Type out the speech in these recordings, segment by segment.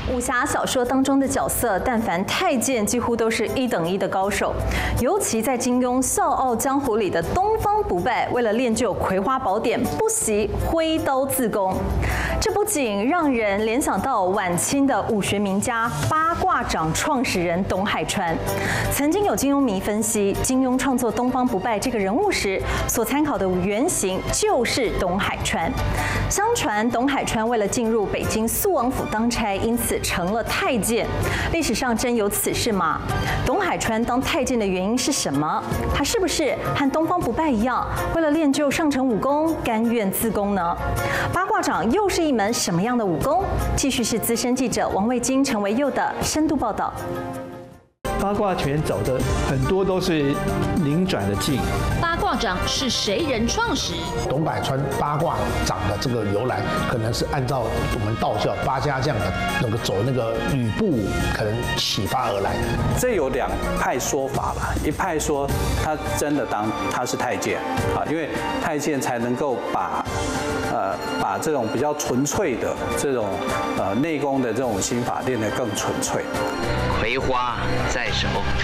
武侠小说当中的角色，但凡太监，几乎都是1等1的高手。尤其在金庸《笑傲江湖》里的东方不败，为了练就葵花宝典，不惜挥刀自宫。这不仅让人联想到晚清的武学名家八卦掌创始人董海川。曾经有金庸迷分析，金庸创作东方不败这个人物时，所参考的原型就是董海川。相传董海川为了进入北京肃王府当差，因此成了太监。历史上真有此事吗？董海川当太监的原因是什么？他是不是和东方不败一样，为了练就上乘武功，甘愿自宫呢？八卦掌又是一门什么样的武功？继续是资深记者王卫京、陈维佑的深度报道。 八卦拳走的很多都是灵转的劲。 八卦掌是谁人创始？ 董百川八卦掌的这个由来，可能是按照我们道教八家将的走那个吕布舞，可能启发而来。 这有2派说法啦，一派说他真的当他是太监啊，因为太监才能够把这种比较纯粹的这种内功的这种心法练得更纯粹。 葵花在手，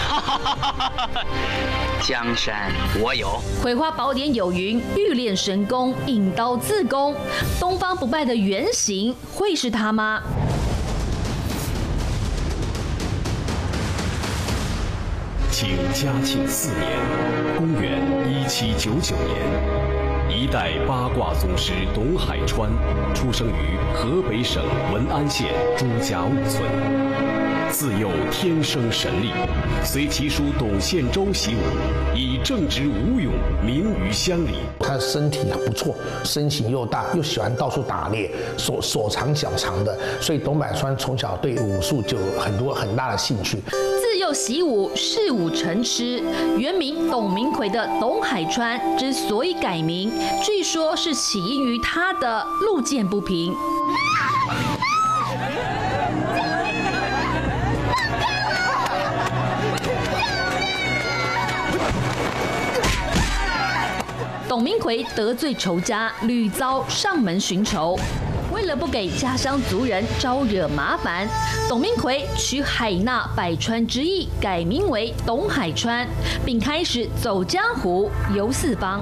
江山我有。 葵花宝典有云：欲练神功，引刀自宫。东方不败的原型会是他吗？ 清嘉庆4年，公元1799年，一代八卦宗师董海川出生于河北省文安县朱家坞村。自幼天生神力，随其叔董宪洲习武，以正直武勇名于乡里。 他的身体不错，身形又大，又喜欢到处打猎，手长脚长的，所以董百川从小对武术就有很大的兴趣。 自幼习武，嗜武成痴。原名董明奎的董海川之所以改名，据说是起因于他的路见不平。董明奎得罪仇家，屡遭上门寻仇。为了不给家乡族人招惹麻烦，董明奎取海纳百川之意，改名为董海川，并开始走江湖、游四方。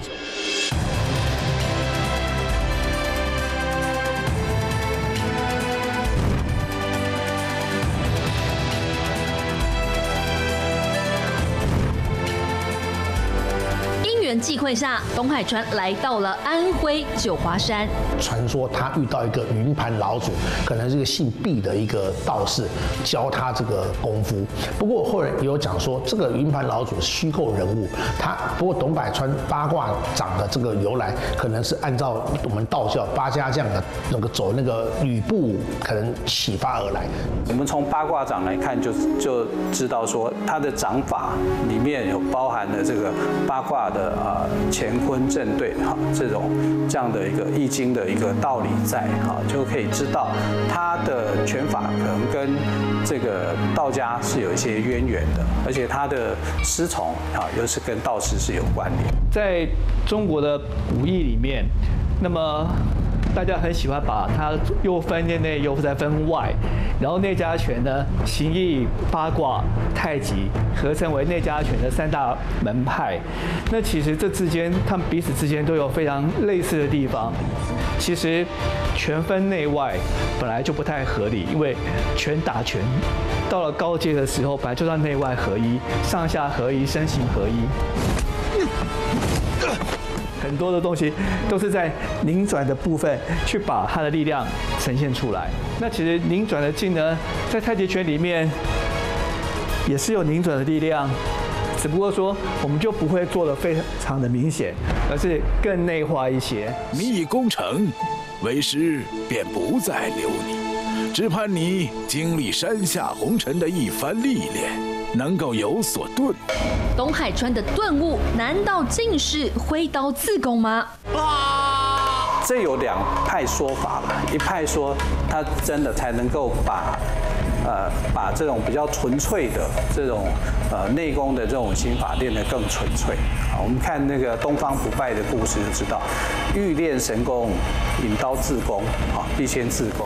际会下，董海川来到了安徽九华山。 传说他遇到一个云盘老祖，可能是个姓毕的一个道士，教他这个功夫。不过后人也有讲说，这个云盘老祖是虚构人物。不过董百川八卦掌的这个由来，可能是按照我们道教八家将的走那个吕布舞，可能启发而来。 我们从八卦掌来看，就知道说，他的掌法里面有包含了这个八卦的乾坤正对哈这样的一个易经的一个道理在哈，就可以知道他的拳法可能跟这个道家是有一些渊源的，而且他的师从啊又是跟道士是有关联。 在中国的武艺里面，那么大家很喜欢把它又分内又再分外，然后内家拳呢，形意、八卦、太极合称为内家拳的3大门派。那其实这之间，他们彼此之间都有非常类似的地方。其实拳分内外本来就不太合理，因为拳打拳到了高阶的时候，本来就要内外合一、上下合一、身形合一。很多的东西都是在拧转的部分去把它的力量呈现出来。那其实拧转的劲呢，在太极拳里面也是有拧转的力量，只不过说我们就不会做得非常的明显，而是更内化一些。 你已功成，为师便不再留你，只盼你经历山下红尘的一番历练，能够有所顿悟。 董海川的顿悟，难道竟是挥刀自宫吗？ 这有2派说法啦，一派说他真的才能够把这种比较纯粹的这种内功的这种心法练得更纯粹。我们看那个东方不败的故事就知道，欲练神功，引刀自宫，必先自宫。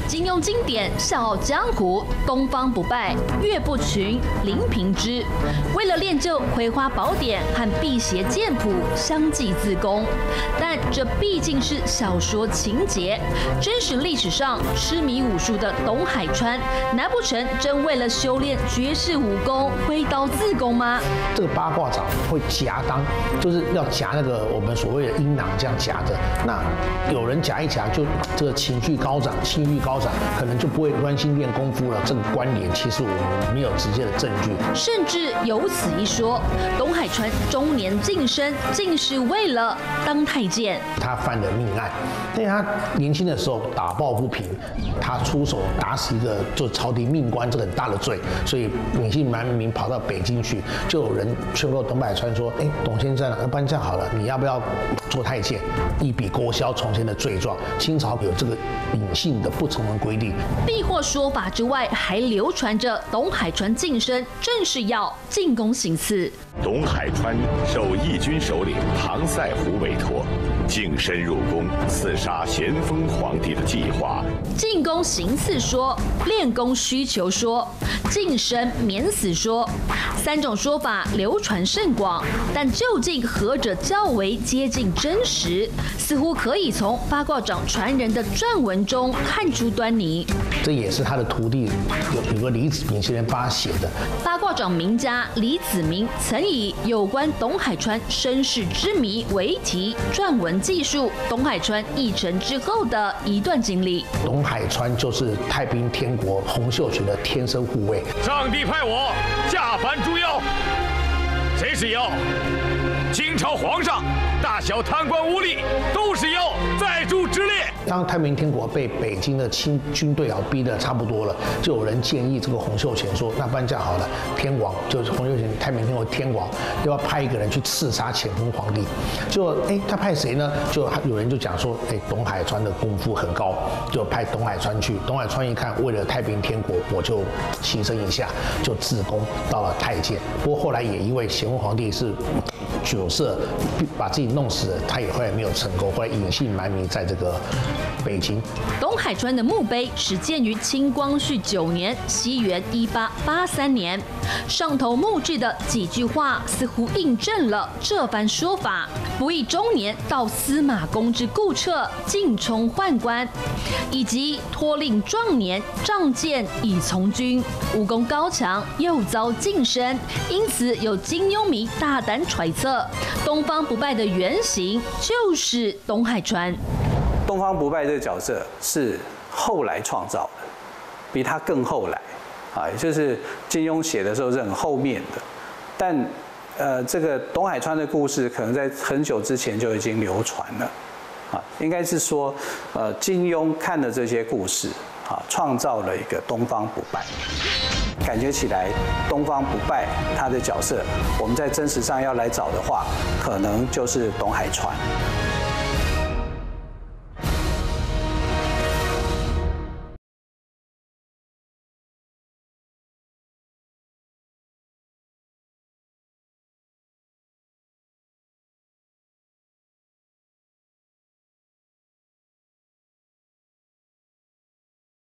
金庸经典《笑傲江湖》，东方不败、岳不群、林平之，为了练就葵花宝典和辟邪剑谱，相继自宫。但这毕竟是小说情节，真实历史上痴迷武术的董海川，难不成真为了修炼绝世武功挥刀自宫吗？ 这个八卦掌会夹裆，就是要夹那个我们所谓的阴囊，这样夹着。那有人夹一夹，就这个情绪高涨，性欲高涨，可能就不会专心练功夫了。这个关联其实我们没有直接的证据， 甚至有此一说，董海川中年晋升，竟是为了当太监。 他犯了命案，因为他年轻的时候打抱不平，他出手打死一个就朝廷命官，这个很大的罪，所以隐姓埋名跑到北京去，就有人劝告董海川说：“哎，董先生，要不然这样好了，你要不要做太监，一笔勾销从前的罪状？清朝有这个隐性的不成文规定。” 避祸说法之外，还流传着董海川晋升正是要进宫行刺。 董海川受义军首领唐赛虎委托，净身入宫刺杀咸丰皇帝的计划。 进宫行刺说、练功需求说、晋升免死说，3种说法流传甚广，但究竟何者较为接近真实，似乎可以从八卦掌传人的撰文中看出端倪。 这也是他的徒弟有个李子明先生帮他写的。 八卦掌名家李子明曾以有关董海川身世之谜为题撰文记述董海川议臣之后的一段经历。 董海川就是太平天国洪秀全的天生护卫。 上帝派我下凡捉妖，谁是妖？清朝皇上，大小贪官污吏都是妖，在诛之列。 当太平天国被北京的清军队逼得差不多了，就有人建议这个洪秀全说：“那不然这样好了，天王就是洪秀全，太平天国天王，要不要派一个人去刺杀乾隆皇帝？”就他派谁呢？就有人就讲说：“董海川的功夫很高，就派董海川去。”董海川一看，为了太平天国，我就牺牲一下，就自宫到了太监。不过后来也因为咸丰皇帝是酒色，把自己弄死了，他也后来没有成功，后来隐姓埋名在这个北京。 董海川的墓碑始建于清光绪9年，西元1883年。上头墓志的几句话似乎印证了这番说法：不义中年到司马公之故彻，进充宦官，以及脱令壮年仗剑以从军，武功高强又遭晋升，因此有金庸迷大胆揣测，东方不败的原型就是董海川。 东方不败这个角色是后来创造的，比他更后来，也就是金庸写的时候是很后面的，但这个董海川的故事可能在很久之前就已经流传了，应该是说，金庸看了这些故事，创造了一个东方不败。感觉起来，东方不败他的角色，我们在真实上要来找的话，可能就是董海川。